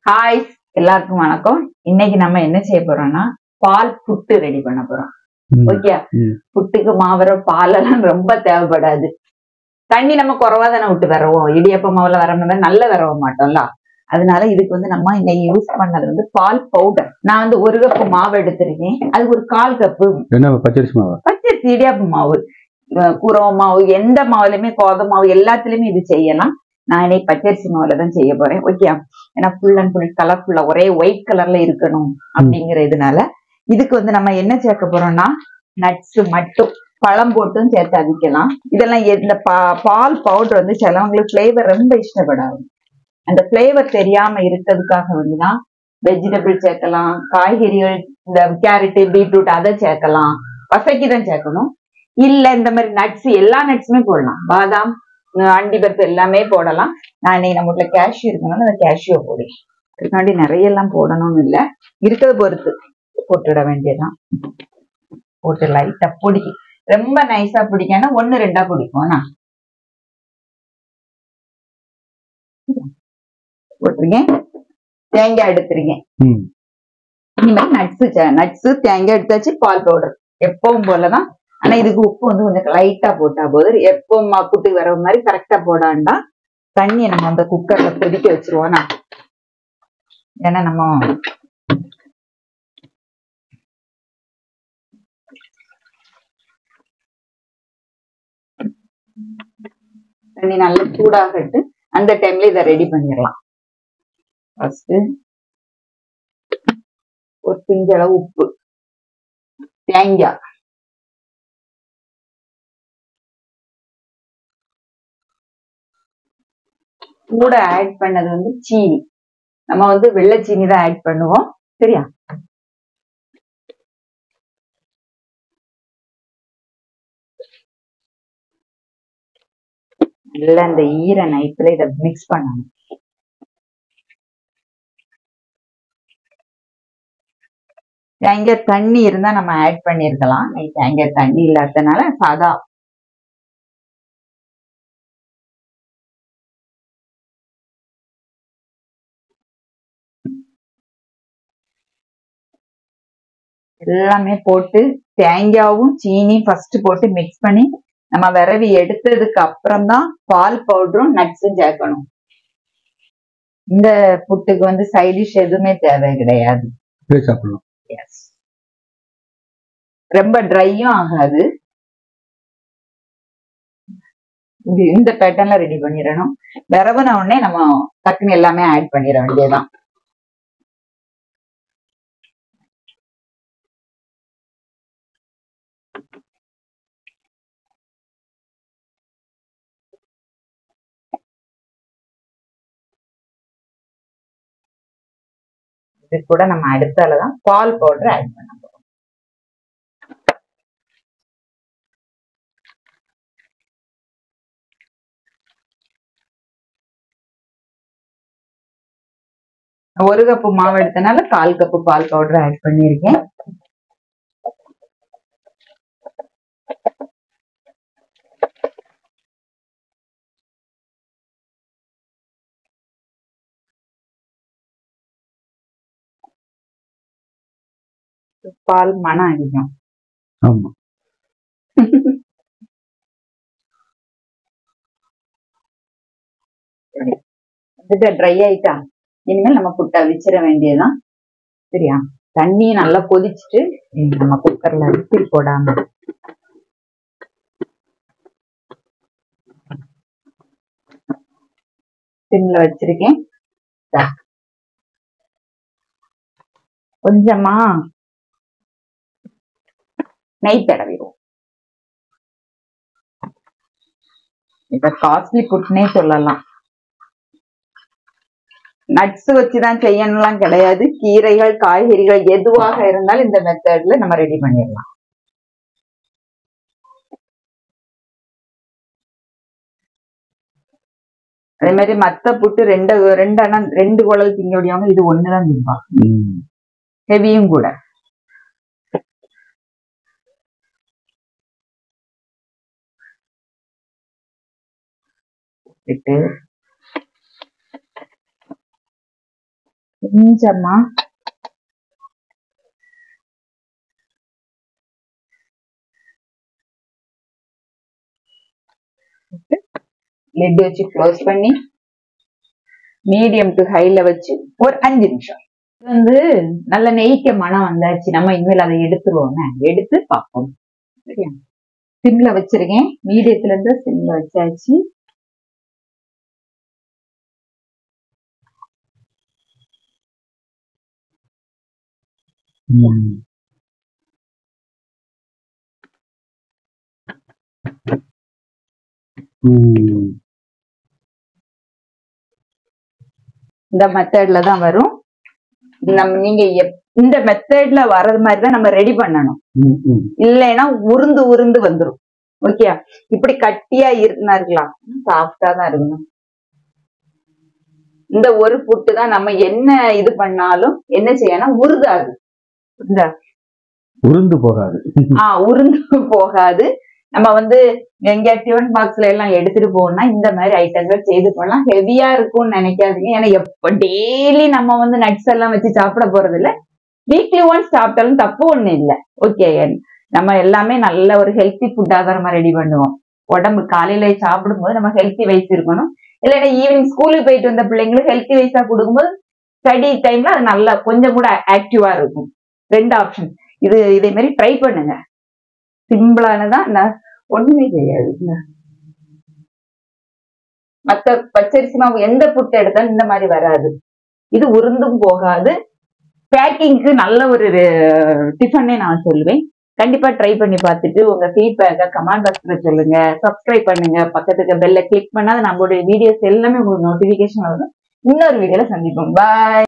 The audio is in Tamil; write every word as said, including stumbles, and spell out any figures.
ஹாய், எல்லாருக்கும் வணக்கம். இன்னைக்கு நம்ம என்ன செய்ய போறோம்னா பால் புட்டு ரெடி பண்ண போறோம். ஓகே, புட்டுக்கு மாவுற பால் எல்லாம் ரொம்ப தேவைப்படாது. தண்ணி நம்ம குறைவா தானே விட்டு வரவோம். இடியப்ப மாவுல வர மாதிரி நல்ல வரவ மாட்டோம்ல. அதனால இதுக்கு வந்து நம்ம இன்னைக்கு யூஸ் பண்ணது வந்து பால் பவுடர். நான் வந்து ஒரு கப்பு மாவு எடுத்திருக்கேன். அதுக்கு ஒரு கால் கப்பு பச்சரிசி மாவு, பச்சரிசி இடியாப்ப மாவு, குரவ மாவு, எந்த மாவுலயுமே கோதை மாவு எல்லாத்துலயுமே இது செய்யலாம். நான் இன்னைக்கு பச்சரிசி மாவுல தான் செய்ய போறேன். ஓகே, ஏன்னா ஃபுல் அண்ட் ஃபுல் கலர்ஃபுல்லா ஒரே ஒயிட் கலர்ல இருக்கணும் அப்படிங்கிற இதனால இதுக்கு வந்து நம்ம என்ன சேர்க்க போறோம்னா நட்ஸ் மட்டும், பழம் போட்டும் சேர்த்து அவிக்கலாம். இதெல்லாம் இந்த பால் பவுடர் வந்து சிலவங்களுக்கு ஃபிளேவர் ரொம்ப இஷ்டப்படாது. அந்த ஃபிளேவர் தெரியாம இருக்கிறதுக்காக வந்துதான் வெஜிடபிள் சேர்க்கலாம், காய்கறிகள் இந்த கேரட் பீட்ரூட் அதை சேர்க்கலாம், வசைக்குதான் சேர்க்கணும். இல்ல இந்த மாதிரி நட்ஸ், எல்லா நட்ஸுமே போடலாம், பாதாம் அண்டி பருப்பு எல்லாமே போடலாம். நான் இன்னைக்கு நம்ம வீட்டுல கேஷ்யூ இருக்கணும்னு அந்த கேஷ்யூ போடுவேன். அதுக்காண்டி நிறைய எல்லாம் போடணும்னு இல்லை, இருக்கிறத பொறுத்து போட்டுட வேண்டியதான். போட்டு லைட்டா பிடிக்கும், ரொம்ப நைஸா பிடிக்கன்னா ஒன்னு ரெண்டா பிடிக்கும். நான் போட்டிருக்கேன், தேங்காய் எடுத்திருக்கேன். இனிமேல் நட்ஸ் நட்ஸ் தேங்காய் எடுத்தாச்சு, பால் பவுடர் எப்பவும் போலதான். ஆனா இதுக்கு உப்பு வந்து கொஞ்சம் லைட்டா போட்டா போதும். எப்பவும் புட்டுக்கு வர மாதிரி கரெக்டா போடாண்டா. தண்ணியை நம்ம அந்த குக்கர்ல கொதிக்க வச்சிருவோம். நான் ஏன்னா நம்ம தண்ணி நல்லா சூடாகட்டு, அந்த டைம்ல இதை ரெடி பண்ணிடலாம். ஃபர்ஸ்ட் ஒரு பிஞ்சளவு உப்பு, தேங்காய், கூட ஆட் பண்ணது வந்து சீனி. நம்ம வந்து வெள்ளை சீனி தான் ஆட் பண்ணுவோம், சரியா? நல்லா இந்த ஈர நைட்ல இதை மிக்ஸ் பண்ணணும். தேங்காய் தண்ணி இருந்தா நம்ம ஆட் பண்ணிருக்கலாம். தேங்காய் தண்ணி இல்லாதனால சாதா எல்லாமே போட்டு தேங்காயும் சீனி ஃபர்ஸ்ட் போட்டு மிக்ஸ் பண்ணி நம்ம விரவி எடுத்ததுக்கு அப்புறம் தான் பால் பவுடரும் நட்ஸும் சேர்க்கணும். இந்த புட்டுக்கு வந்து சைடிஷ் எதுவுமே தேவை கிடையாது, ரொம்ப ட்ரையும் ஆகாது. இந்த பேட்டர்ன்ல ரெடி பண்ணிடணும். விரவுன உடனே நம்ம டக்குன்னு எல்லாமே ஆட் பண்ணிட வேண்டியதுதான். இது கூட நம்ம அடுத்தாலதான் பால் பவுடர் ஆட் பண்ண போறோம். ஒரு கப்பு மாவு எடுத்தனால கால் கப்பு பால் பவுடர் ஆட் பண்ணிருக்கேன். பால் மனம் அதிகம். ஆமா, ட்ரை ஆயிட்டா இனிமேல் நம்ம புட்டை அவிச்சிட வேண்டியதுதான், சரியா? தண்ணியை நல்லா கொதிச்சுட்டு நம்ம குக்கர்ல அரிசி போடாம சிம்ல வச்சிருக்கேன். கொஞ்சமா நெய் தடவிடுவோம். இப்ப காஸ்ட்லி புட்னே சொல்லலாம். நட்ஸ் வச்சுதான் செய்யணும்லாம் கிடையாது. கீரைகள் காய்கறிகள் எதுவாக இருந்தாலும் இந்த மெத்தட்ல நம்ம ரெடி பண்ணிடலாம். அதே மாதிரி மத்த புட்டு ரெண்டு ரெண்டு அண்ணா ரெண்டு குழல் திங்க முடியாம இது ஒண்ணுதான் திம்பா, ஹெவியும் கூட. கொஞ்சமா லிட் வச்சு க்ளோஸ் பண்ணி மீடியம் டு ஹைல வச்சு ஒரு அஞ்சு நிமிஷம் வந்து நல்ல நெய்க்க மனம் வந்தாச்சு. நம்ம இனிமேல் அதை எடுத்துருவோம். எடுத்து பார்ப்போம். சரியா? சிம்ல வச்சிருக்கேன். மீடியத்துல இருந்து சிம்ல வச்சாச்சு. இந்த மெத்தட்ல தான் வரும். நம்ம நீங்க இந்த மெத்தட்ல வர்றது மாதிரிதான் நம்ம ரெடி பண்ணணும். இல்லைன்னா உருந்து உருந்து வந்துடும். ஓகே, இப்படி கட்டியா இருந்தா இருக்கலாம், சாஃப்டா தான் இருக்கணும். இந்த ஒரு புட்டு தான் நம்ம என்ன இது பண்ணாலும் என்ன செய்யணும், உருதாது. இந்த உருந்து போகாது. ஆஹ் உருந்து போகாது. நம்ம வந்து எங்க டிஃபன் பாக்ஸ்ல எல்லாம் எடுத்துட்டு போகணும்னா இந்த மாதிரி ஐட்டங்கள் செய்து போடலாம். ஹெவியா இருக்கும்னு நினைக்காதீங்க. ஏன்னா எப்ப டெய்லி நம்ம வந்து நட்ஸ் எல்லாம் வச்சு சாப்பிட போறது இல்ல. வீக்லி ஒன்ஸ் சாப்பிட்டாலும் தப்பு ஒண்ணு இல்லை. ஓகே, நம்ம எல்லாமே நல்ல ஒரு ஹெல்த்தி ஃபுட்டா தான் நம்ம ரெடி பண்ணுவோம். உடம்பு காலையில சாப்பிடும் போது நம்ம ஹெல்த்தி வைஸ் இருக்கணும். இல்லைன்னா ஈவினிங் ஸ்கூலுக்கு போயிட்டு வந்த பிள்ளைங்களுக்கு ஹெல்த்தி வைஸா கொடுக்கும்போது ஸ்டடி டைம்ல அது நல்லா கொஞ்சம் கூட ஆக்டிவா இருக்கும். ரெண்டு ஆப்ஷன் இது. இதே மாதிரி ட்ரை பண்ணுங்க. சிம்பிளானதான், ஒண்ணுமே செய்யாது. மத்த பச்சரிசி மாவு எந்த புட்டு எடுத்தாலும் இந்த மாதிரி வராது. இது உருந்தும் போகாது. பேக்கிங்க்கு நல்ல ஒரு டிஃபனே நான் சொல்லுவேன். கண்டிப்பா ட்ரை பண்ணி பார்த்துட்டு உங்க ஃபீட்பேக்கை கமெண்ட் பாக்ஸ்ல சொல்லுங்க. சப்ஸ்கிரைப் பண்ணுங்க. பக்கத்துக்கு பெல்ல கிளிக் பண்ணாத நம்மளுடைய வீடியோஸ் எல்லாமே உங்களுக்கு நோட்டிபிகேஷன் வரும். இன்னொரு வீடியோல சந்திப்போம். பாய்.